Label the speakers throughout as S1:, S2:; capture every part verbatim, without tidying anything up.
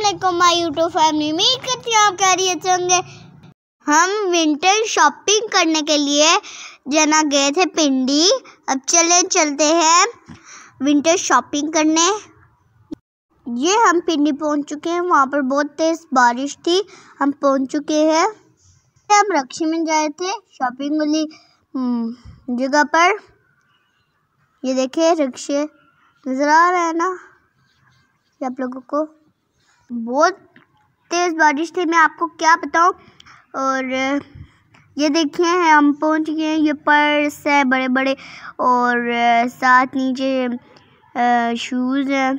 S1: अस्सलामुअलैकुम my YouTube family, उम्मीद करती हूँ आप खैरियत से होंगे। हम विंटर शॉपिंग करने के लिए जना गए थे पिंडी। अब चले चलते हैं विंटर शॉपिंग करने। ये हम पिंडी पहुँच चुके हैं। वहाँ पर बहुत तेज बारिश थी। हम पहुँच चुके हैं। हम रक्षी में जाए थे शॉपिंग वाली जगह पर। ये देखिए रिक्शे नजर आ रहा है ना आप लोगों को। बहुत तेज बारिश थी, मैं आपको क्या बताऊं। और ये देखिए हम पहुंच गए। ये पर्स है बड़े बड़े और साथ नीचे शूज़ हैं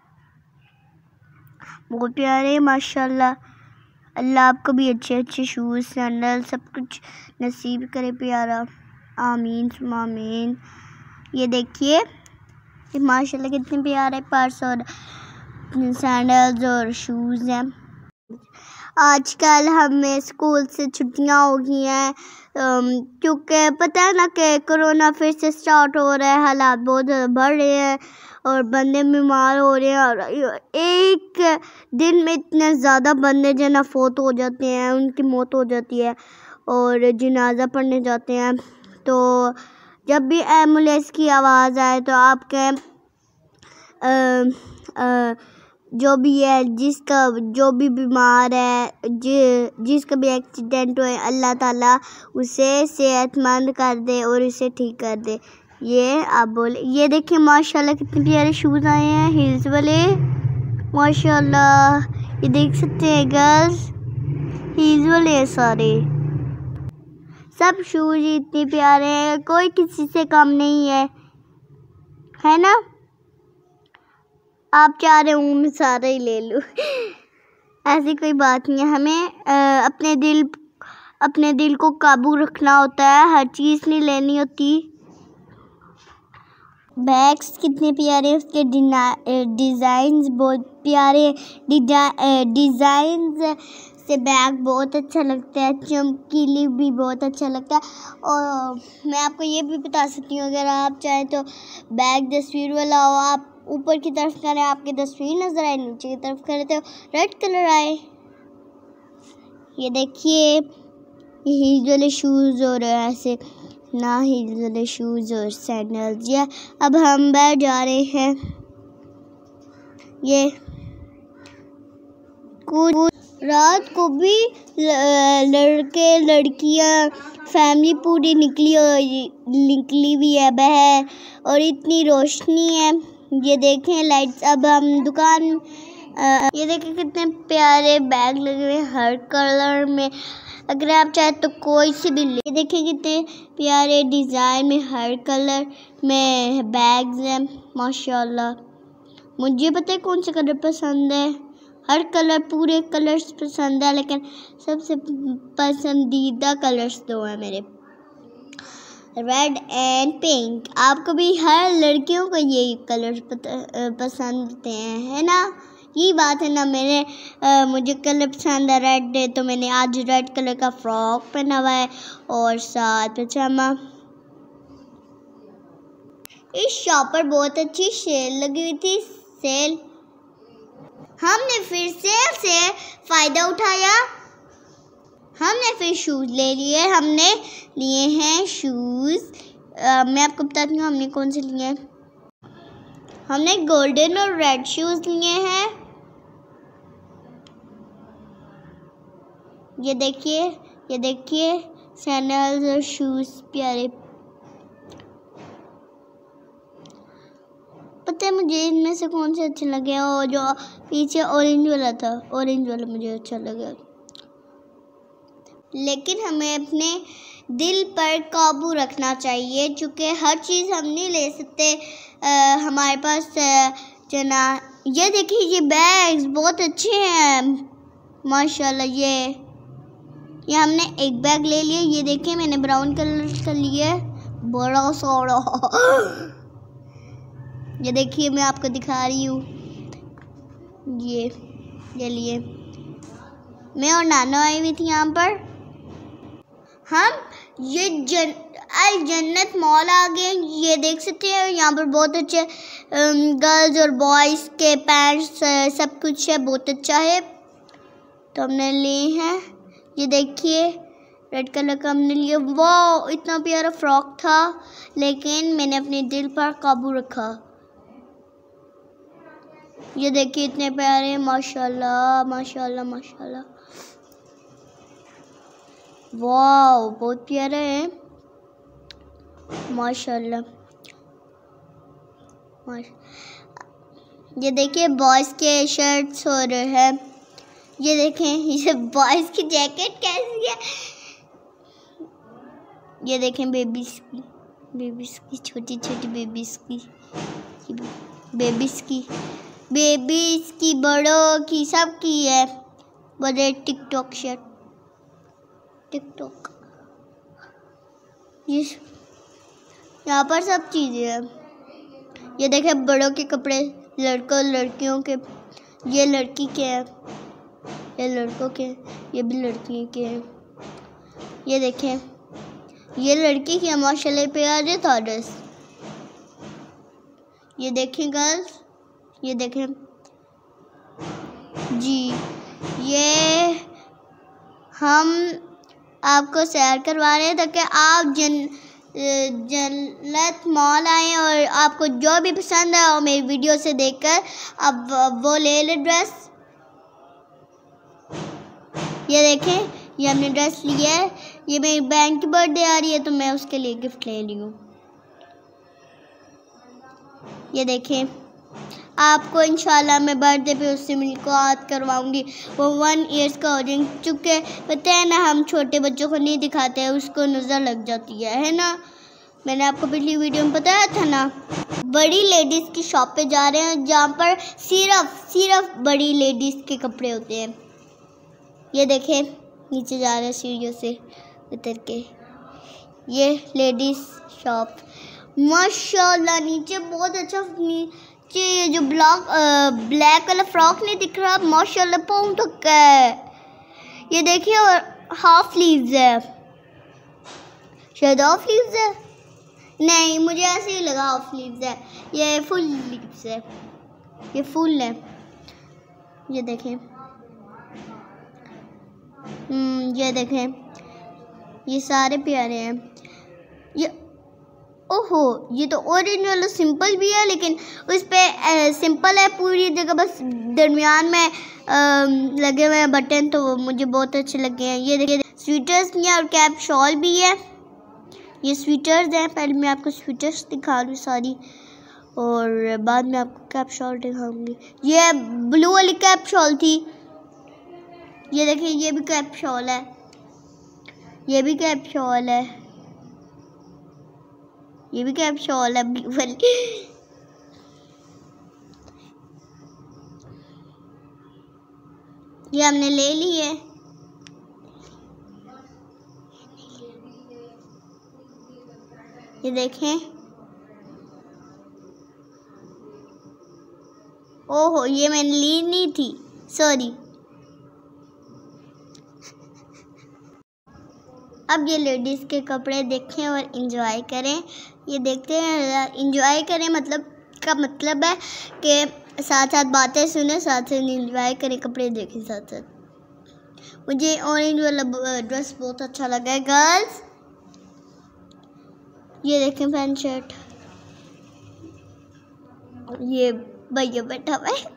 S1: बहुत प्यारे माशाल्लाह। अल्लाह आपको भी अच्छे अच्छे शूज़ सैंडल सब कुछ नसीब करे प्यारा, आमीन सुम्मा आमीन। ये देखिए माशाल्लाह कितने प्यारे पर्स और सैंडल्स और शूज़ हैं। आजकल हमें स्कूल से छुट्टियां हो गई हैं क्योंकि पता है ना कि कोरोना फिर से स्टार्ट हो रहा है। हालात बहुत बढ़ रहे हैं और बंदे बीमार हो रहे हैं और एक दिन में इतने ज़्यादा बंदे जो ना फोत हो जाते हैं, उनकी मौत हो जाती है और जनाजा पढ़ने जाते हैं। तो जब भी एम्बुलेंस की आवाज़ आए तो आप कहें जो भी है, जिसका जो भी बीमार है, जि, जिसका भी एक्सीडेंट हुए, अल्लाह ताला उसे सेहतमंद कर दे और उसे ठीक कर दे। ये आप बोले। ये देखिए माशाल्लाह कितने प्यारे शूज़ आए हैं हील्स वाले माशाल्लाह। ये देख सकते हैं गर्ल्स, हील्स वाले हैं सारे। सब शूज़ इतने प्यारे हैं, कोई किसी से कम नहीं है, है ना। आप चाह रहे हूँ मैं सारा ही ले लूँ ऐसी कोई बात नहीं है। हमें आ, अपने दिल अपने दिल को काबू रखना होता है, हर चीज़ नहीं लेनी होती। बैग्स कितने प्यारे, उसके डिज़ाइंस बहुत प्यारे। डिज़ाइंस से बैग बहुत अच्छा लगता है, चमकीली भी बहुत अच्छा लगता है। और मैं आपको ये भी बता सकती हूँ, अगर आप चाहें तो बैग तस्वीर वाला हो, आप ऊपर की तरफ करें आपकी तस्वीर नज़र आए, नीचे की तरफ करें तो रेड कलर आए। ये देखिए हील्स वाले शूज़ और ऐसे ना हील्स वाले शूज़ और सैंडल्स। या अब हम बैठ जा रहे हैं। ये कुछ रात को भी लड़के लड़कियां फैमिली पूरी निकली निकली हुई है बह, और इतनी रोशनी है। ये देखें लाइट्स। अब हम दुकान आ, ये देखें कितने प्यारे बैग लगे हुए हैं हर कलर में। अगर आप चाहें तो कोई से भी ले। ये देखें कितने प्यारे डिज़ाइन में हर कलर में बैग्स हैं माशाल्लाह। मुझे पता है कौन सा कलर पसंद है, हर कलर पूरे कलर्स पसंद है, लेकिन सबसे पसंदीदा कलर्स दो हैं मेरे, रेड एंड पिंक। आपको भी हर लड़कियों को यही कलर पसंद होते हैं, है ना। यही बात है ना। मैंने आ, मुझे कलर पसंद है रेड है, तो मैंने आज रेड कलर का फ्रॉक पहना हुआ है और साथ पजामा। इस शॉप पर बहुत अच्छी सेल लगी हुई थी। सेल हमने फिर सेल से फ़ायदा उठाया। हमने फिर शूज़ ले लिए। हमने लिए हैं शूज़। मैं आपको बताती हूँ हमने कौन से लिए हैं। हमने गोल्डन और रेड शूज़ लिए हैं। ये देखिए ये देखिए सैंडल्स और शूज़ प्यारे। पता है मुझे इनमें से कौन से अच्छे लगे, और जो पीछे ऑरेंज वाला था, ऑरेंज वाला मुझे अच्छा लगा। लेकिन हमें अपने दिल पर काबू रखना चाहिए, क्योंकि हर चीज़ हम नहीं ले सकते। आ, हमारे पास जना ये देखिए ये बैग्स बहुत अच्छे हैं माशाल्लाह। ये ये हमने एक बैग ले लिया। ये देखिए मैंने ब्राउन कलर का लिया, बड़ा सारा ये देखिए मैं आपको दिखा रही हूँ। ये ये लिए मैं और नाना आई हुई थी यहाँ पर। हम ये जन अल जन्नत मॉल आ गए। ये देख सकते हैं यहाँ पर बहुत अच्छे गर्ल्स और बॉयज़ के पैंट्स सब कुछ है, बहुत अच्छा है। तो हमने लिए हैं, ये देखिए रेड कलर का हमने लिया। वाह इतना प्यारा फ्रॉक था, लेकिन मैंने अपने दिल पर काबू रखा। ये देखिए इतने प्यारे, माशाल्लाह माशाल्लाह माशाल्लाह। वाह बहुत प्यारा है, माशाल्लाह माशा। ये देखिए बॉयज़ के शर्ट्स और है, ये देखें ये बॉयज़ की जैकेट कैसी है। ये देखें बेबीज़ की, बेबीज़ की छोटी छोटी बेबीज़ की, बेबीज़ की बेबीज़ की बड़ों की सब की है। बड़े टिकटॉक शर्ट, टिकटॉक ये यहाँ पर सब चीज़ें हैं। ये देखें बड़ों के कपड़े, लड़कों लड़कियों के, ये लड़की के हैं, ये लड़कों के, ये भी लड़की के हैं। ये देखें ये लड़की की माशाल्लाह प्यारे था ड्रेस। ये देखें गर्ल्स, ये देखें जी, ये हम आपको सैर करवा रहे हैं ताकि आप जन जन्नत मॉल आए और आपको जो भी पसंद है और मेरी वीडियो से देखकर अब वो ले ले ड्रेस। ये देखें ये हमने ड्रेस लिया है, ये मेरी बहन की बर्थडे आ रही है तो मैं उसके लिए गिफ्ट ले रही हूँ। ये देखें आपको इंशाल्लाह मैं बर्थडे पे उससे मुलाकात करवाऊंगी। वो वन ईयर्स का हो जाए, चुके पता है ना हम छोटे बच्चों को नहीं दिखाते हैं, उसको नज़र लग जाती है है ना। मैंने आपको पिछली वीडियो में बताया था ना। बड़ी लेडीज़ की शॉप पे जा रहे हैं जहाँ पर सिर्फ सिर्फ बड़ी लेडीज़ के कपड़े होते हैं। ये देखें नीचे जा रहे हैं सीढ़ियों से उतर के, ये लेडीज़ शॉप माशाल्लाह। नीचे बहुत अच्छा, नीचे ये जो ब्लॉक ब्लैक वाला फ्रॉक नहीं दिख रहा, माशाल्लाह पाँव तक का है। ये देखिए और हाफ स्लीव्स है, शायद हाफ स्लीव्स है, नहीं मुझे ऐसे ही लगा हाफ स्लीव्स है। ये फुल स्लीव्स है, ये फुल है। ये देखें हम्म ये देखें ये सारे प्यारे हैं। ये ओहो ये तो ऑरेंज वाला सिंपल भी है, लेकिन उस पे सिंपल है पूरी जगह, बस दरमियान में आ, लगे हुए हैं बटन, तो वो मुझे बहुत अच्छे लगे हैं। ये देखिए स्वेटर्स भी हैं और कैप शॉल भी है। ये स्वेटर्स हैं, पहले मैं आपको स्वेटर्स दिखा दूँ सारी और बाद में आपको कैप शॉल दिखाऊंगी। ये ब्लू वाली कैप शॉल थी, ये देखिए ये भी कैप शॉल है, ये भी कैप शॉल है, ये भी कैप शॉल है ब्लू वाली। ये हमने ले ली है। ये देखें ओहो ये मैंने ली नहीं थी, सॉरी। अब ये लेडीज़ के कपड़े देखें और इंजॉय करें। ये देखते हैं इंजॉय करें, मतलब का मतलब है कि साथ साथ बातें सुने, साथ साथ इंजॉय करें, कपड़े देखें साथ साथ। मुझे ऑरेंज वाला ड्रेस बहुत अच्छा लगा है गर्ल्स। ये देखें पैंट शर्ट, ये भैया बैठा हुआ है।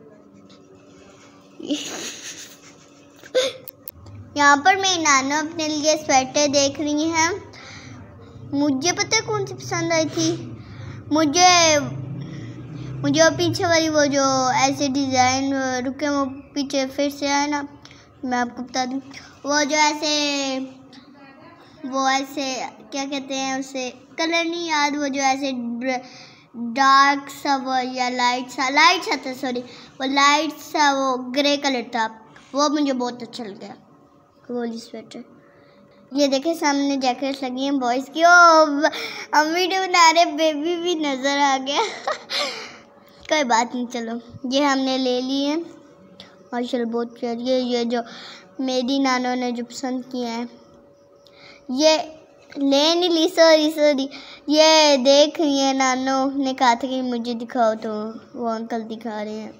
S1: यहाँ पर मेरी नाना अपने लिए स्वेटर देख रही हैं। मुझे पता है कौन सी पसंद आई थी, मुझे मुझे वो पीछे वाली वो जो ऐसे डिज़ाइन, रुके वो पीछे फिर से आए ना, मैं आपको बता दूँ, वो जो ऐसे वो ऐसे क्या कहते हैं उसे, कलर नहीं याद, वो जो ऐसे डार्क सा वो या लाइट सा लाइट सा था सॉरी वो लाइट सा वो ग्रे कलर था, वो मुझे बहुत अच्छा लगा वाली स्वेटर। ये देखे सामने जैकेट्स लगी हैं बॉयज़ की। ओ हम वीडियो बना रहे, बेबी भी नज़र आ गया। कोई बात नहीं, चलो ये हमने ले ली है माशाल्लाह बहुत प्यारी है। ये जो मेरी नानों ने जो पसंद किया है, ये ले नहीं ली, सॉरी सॉरी। ये देख ये नानो ने कहा था कि मुझे दिखाओ, तो वो अंकल दिखा रहे हैं।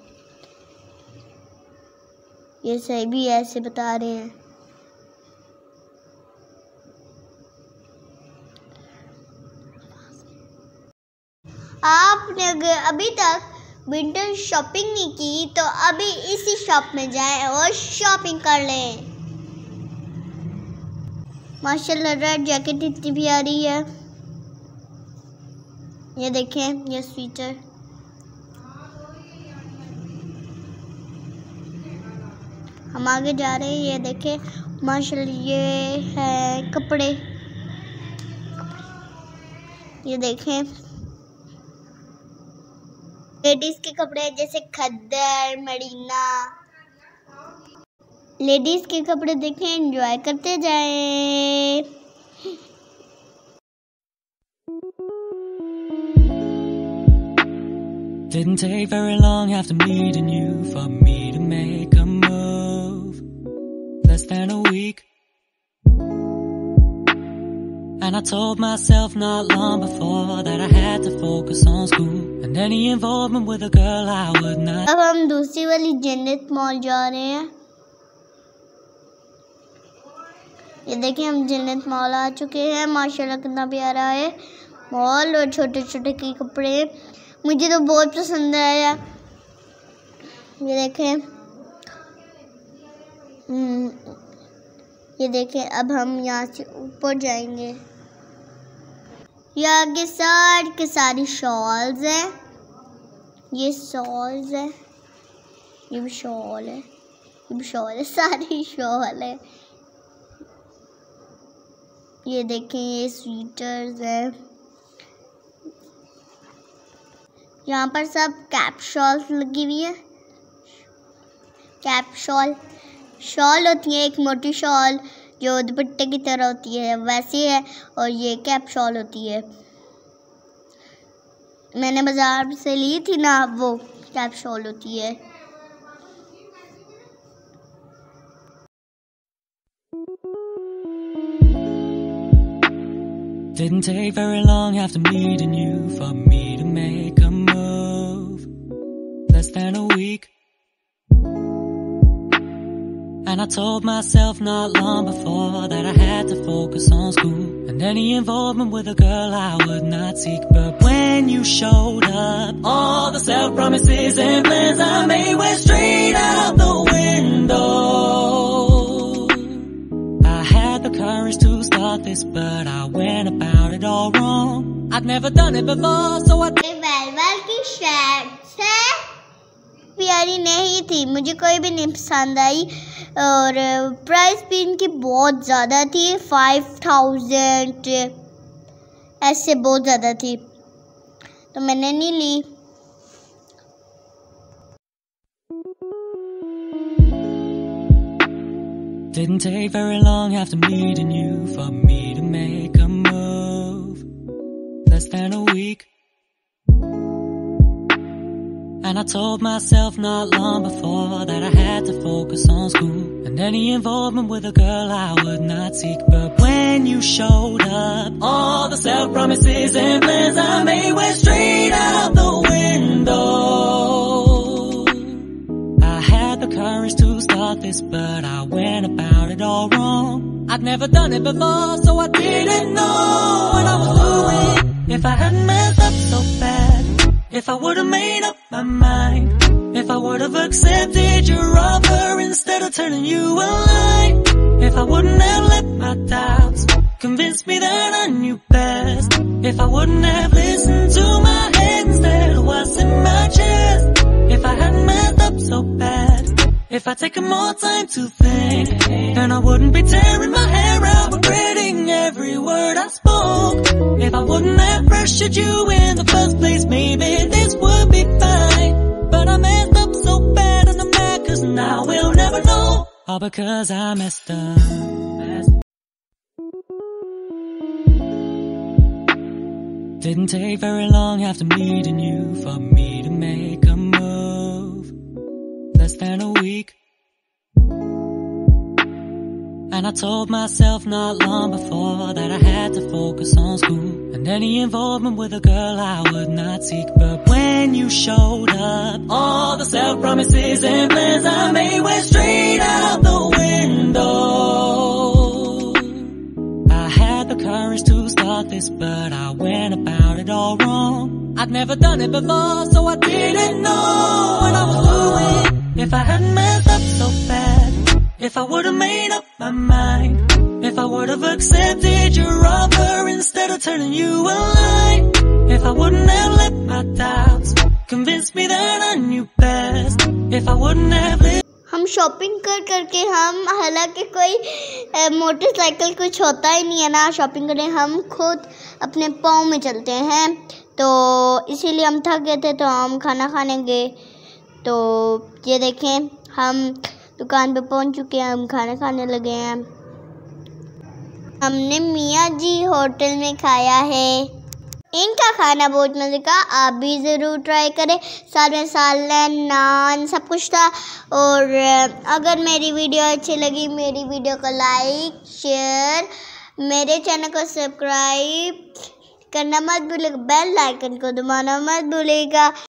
S1: ये सही भी ऐसे बता रहे हैं। आपने अगर अभी तक विंटर शॉपिंग नहीं की तो अभी इसी शॉप में जाएं और शॉपिंग कर लें। माशाल्लाह रेड जैकेट इतनी प्यारी है। ये देखें, ये स्वेटर हम आगे जा रहे हैं। ये देखें माशाल्लाह, ये है कपड़े। ये देखें लेडीज के कपड़े जैसे खद्दर, मरीना। लेडीज के कपड़े देखें, एंजॉय करते जाएं।
S2: Didn't take very long after meeting you for me to make a move. Less than a week, and I told myself not long before that I had to focus on school and any involvement with a girl I would not.
S1: अब हम दूसरी वाली जन्नत mall जा रहे हैं। ये देखिए हम जन्नत मॉल आ चुके हैं। माशाल्लाह कितना प्यारा है मॉल, और छोटे छोटे के कपड़े मुझे तो बहुत पसंद आया। ये देखें, ये देखें अब हम यहाँ से ऊपर जाएंगे। ये आगे सारी के सारी शॉल्स हैं। ये शॉल्स है, ये भी शॉल है, ये भी शॉल है, सारी शॉल है। ये देखें ये स्वेटर्स है। यहाँ पर सब कैप शॉल्स लगी हुई है। कैप शॉल शॉल होती है, एक मोटी शॉल जो दुपट्टे की तरह होती है वैसी है, और ये कैप शॉल होती है। मैंने बाजार से ली थी ना, वो कैप शॉल होती है।
S2: Didn't take very long after meeting you for me to make a move. Less than a week, and I told myself not long before that I had to focus on school and any involvement with a girl I would not seek. But when you showed up, all the self-promises and plans I made went straight out the window. I had the courage to start this, but I went about it all wrong. I'd never done it before, so I...
S1: वेलवेल की shirt है, प्यारी नहीं थी, मुझे कोई भी नहीं पसंद आई, और प्राइस भी इनकी बहुत ज़्यादा थी। फाइव थाउजेंड ऐसे बहुत ज़्यादा थी, तो मैंने नहीं ली।
S2: Didn't take very long after meeting you for me to make a move. Less than a week, and I told myself not long before that I had to focus on school and any involvement with a girl I would not seek. But when you showed up, all the self-promises and plans I made went straight out the window. I had the courage to start this, but I went about it all wrong. I'd never done it before, so I didn't know what I was doing. If I hadn't messed up so bad, if I would've made up my mind, if I would've accepted your offer instead of turning you away, if I wouldn't have let my doubts convince me that I knew best, if I wouldn't have listened to my head instead of what's in my chest, if I hadn't messed up so bad, if I'd taken more time to think, then I wouldn't be tearing my hair out, regretting every word I spoke. If I wouldn't have pressured you in the first place, maybe this would be fine. But I messed up so bad and I'm mad, cause now we'll never know. All because I messed up. Didn't take very long after meeting you for me to make a move. Less than a week, And I told myself not long before that I had to focus on school, and any involvement with a girl I would not seek. But when you showed up, all the self-promises and plans I made went straight out the window. I had the courage to start this, but I went about it all wrong. I'd never done it before, so I didn't know what I was doing. If I hadn't messed up so bad, if I would've made up my mind, if I would've accepted your offer instead of turning you away, if I wouldn't have let my doubts convince me that I knew best, if I wouldn't have lived.
S1: हम shopping कर करके हम, हालांकि कोई motorcycle कुछ होता ही नहीं है ना शॉपिंग करें, हम खुद अपने पाँव में चलते हैं, तो इसीलिए हम थक गए थे तो हम खाना खाने गए। तो ये देखें हम दुकान पे पहुंच चुके हैं, हम खाना खाने लगे हैं। हमने मियाँ जी होटल में खाया है, इनका खाना बहुत मज़े का, आप भी ज़रूर ट्राई करें। साथ में सालन, नान सब कुछ था। और अगर मेरी वीडियो अच्छी लगी, मेरी वीडियो को लाइक शेयर, मेरे चैनल को सब्सक्राइब करना मत भूलिएगा, बेल आइकन को दबाना मत भूलिएगा।